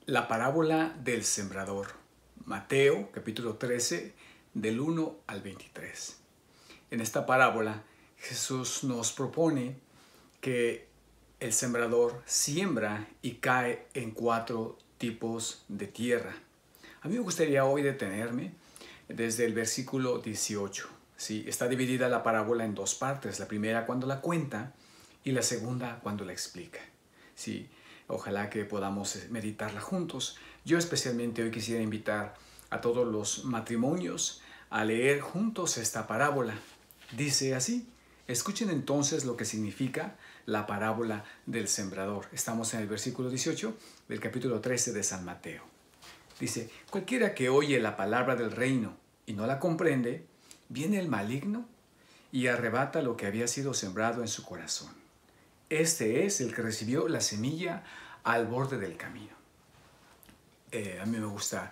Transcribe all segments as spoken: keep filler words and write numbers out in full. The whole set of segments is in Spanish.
La parábola del sembrador. Mateo, capítulo trece, del uno al veintitrés. En esta parábola, Jesús nos propone que el sembrador siembra y cae en cuatro tipos de tierra. A mí me gustaría hoy detenerme desde el versículo dieciocho. ¿Sí? Está dividida la parábola en dos partes. La primera cuando la cuenta y la segunda cuando la explica. ¿Sí? Ojalá que podamos meditarla juntos. Yo especialmente hoy quisiera invitar a todos los matrimonios a leer juntos esta parábola. Dice así: escuchen entonces lo que significa la parábola del sembrador. Estamos en el versículo dieciocho del capítulo trece de San Mateo. Dice: cualquiera que oye la palabra del reino y no la comprende, viene el maligno y arrebata lo que había sido sembrado en su corazón. Este es el que recibió la semilla al borde del camino. Eh, a mí me gusta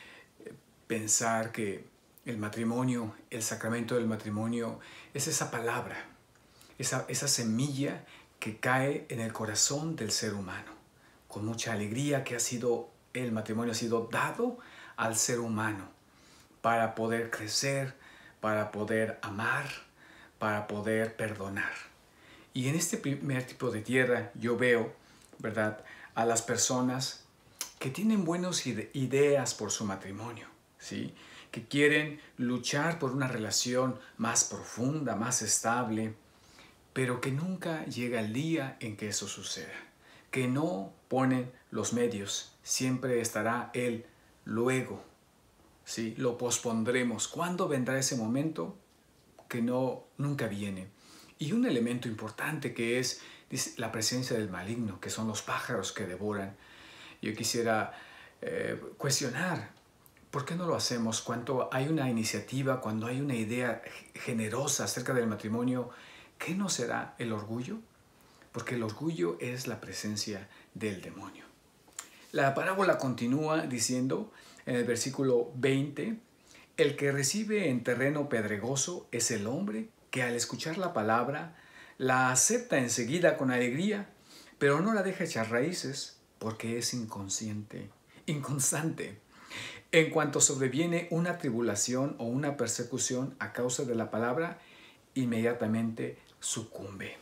pensar que el matrimonio, el sacramento del matrimonio, es esa palabra, esa, esa semilla que cae en el corazón del ser humano. Con mucha alegría que ha sido, el matrimonio ha sido dado al ser humano para poder crecer, para poder amar, para poder perdonar. Y en este primer tipo de tierra yo veo, ¿verdad?, a las personas que tienen buenas ideas por su matrimonio, ¿sí?, que quieren luchar por una relación más profunda, más estable, pero que nunca llega el día en que eso suceda, que no ponen los medios. Siempre estará el luego, ¿sí? Lo pospondremos. ¿Cuándo vendrá ese momento? Que no, nunca viene. Y un elemento importante que es, dice, la presencia del maligno, que son los pájaros que devoran. Yo quisiera eh, cuestionar, ¿por qué no lo hacemos? Cuando hay una iniciativa, cuando hay una idea generosa acerca del matrimonio, ¿qué no será el orgullo? Porque el orgullo es la presencia del demonio. La parábola continúa diciendo en el versículo veinte, el que recibe en terreno pedregoso es el hombre que al escuchar la palabra la acepta enseguida con alegría, pero no la deja echar raíces porque es inconsciente, inconstante. En cuanto sobreviene una tribulación o una persecución a causa de la palabra, inmediatamente sucumbe.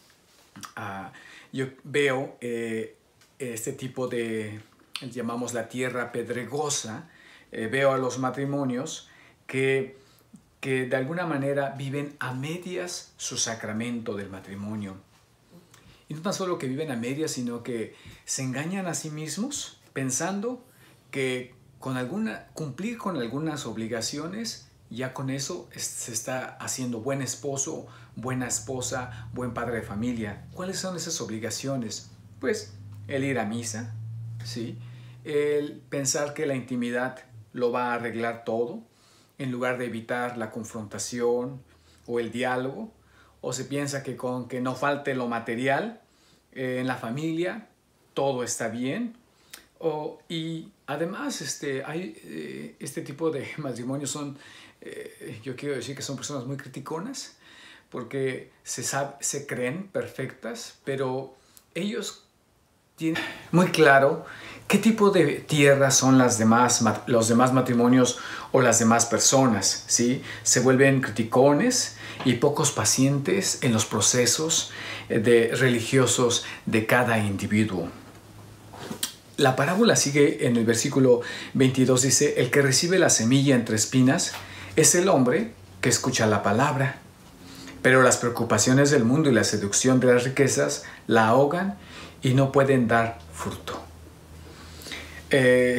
Uh, yo veo eh, este tipo de, llamamos la tierra pedregosa, eh, veo a los matrimonios que que de alguna manera viven a medias su sacramento del matrimonio. Y no tan solo que viven a medias, sino que se engañan a sí mismos pensando que con alguna, cumplir con algunas obligaciones, ya con eso se está haciendo buen esposo, buena esposa, buen padre de familia. ¿Cuáles son esas obligaciones? Pues el ir a misa, ¿sí? El pensar que la intimidad lo va a arreglar todo, en lugar de evitar la confrontación o el diálogo, o se piensa que con que no falte lo material eh, en la familia, todo está bien. O, y además este, hay, eh, este tipo de matrimonios son, eh, yo quiero decir que son personas muy criticonas, porque se, sabe, se creen perfectas, pero ellos tienen muy claro qué tipo de tierras son las demás, los demás matrimonios o las demás personas, ¿sí? Se vuelven criticones y pocos pacientes en los procesos de, religiosos de cada individuo. La parábola sigue en el versículo veintidós, dice: el que recibe la semilla entre espinas es el hombre que escucha la palabra, pero las preocupaciones del mundo y la seducción de las riquezas la ahogan y no pueden dar fruto. Eh,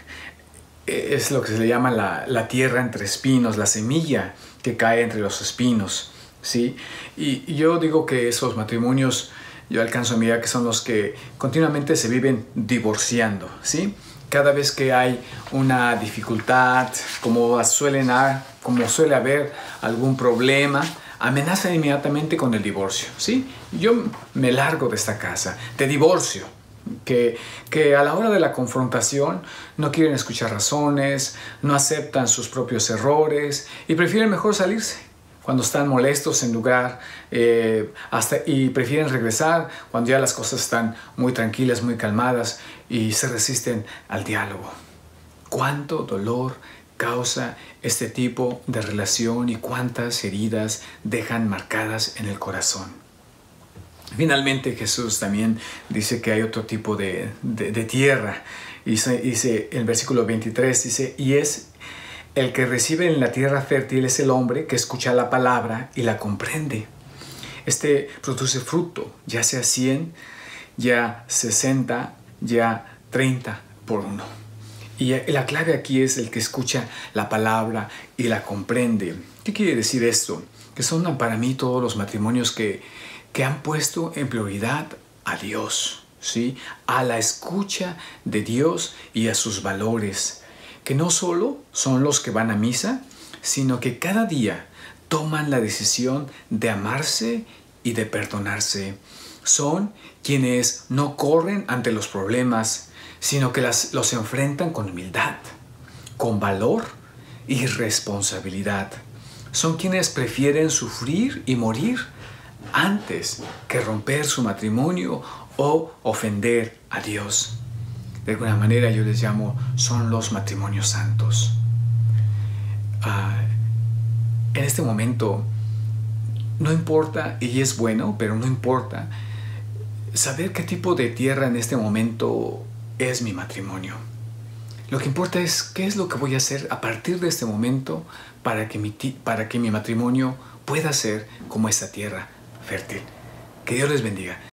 es lo que se le llama la, la tierra entre espinos, la semilla que cae entre los espinos, ¿sí? Y, y yo digo que esos matrimonios, yo alcanzo a mirar que son los que continuamente se viven divorciando, ¿sí? Cada vez que hay una dificultad, como, suelen, como suele haber algún problema, amenazan inmediatamente con el divorcio, ¿sí? Yo me largo de esta casa, te divorcio. Que, que a la hora de la confrontación no quieren escuchar razones, no aceptan sus propios errores y prefieren mejor salirse, cuando están molestos en lugar eh, hasta, y prefieren regresar cuando ya las cosas están muy tranquilas, muy calmadas y se resisten al diálogo. ¿Cuánto dolor causa este tipo de relación y cuántas heridas dejan marcadas en el corazón? Finalmente Jesús también dice que hay otro tipo de, de, de tierra. Dice, dice el versículo veintitrés, dice, y es el que recibe en la tierra fértil es el hombre que escucha la palabra y la comprende. Este produce fruto, ya sea cien, ya sesenta, ya treinta por uno. Y la clave aquí es el que escucha la palabra y la comprende. ¿Qué quiere decir esto? Que son para mí todos los matrimonios que, que han puesto en prioridad a Dios, ¿sí? A la escucha de Dios y a sus valores. Que no solo son los que van a misa, sino que cada día toman la decisión de amarse y de perdonarse. Son quienes no corren ante los problemas, sino que las, los enfrentan con humildad, con valor y responsabilidad. Son quienes prefieren sufrir y morir antes que romper su matrimonio o ofender a Dios. De alguna manera yo les llamo, son los matrimonios santos. Uh, en este momento, no importa, y es bueno, pero no importa, saber qué tipo de tierra en este momento es mi matrimonio. Lo que importa es qué es lo que voy a hacer a partir de este momento para que mi, para que mi matrimonio pueda ser como esta tierra fértil. Que Dios les bendiga.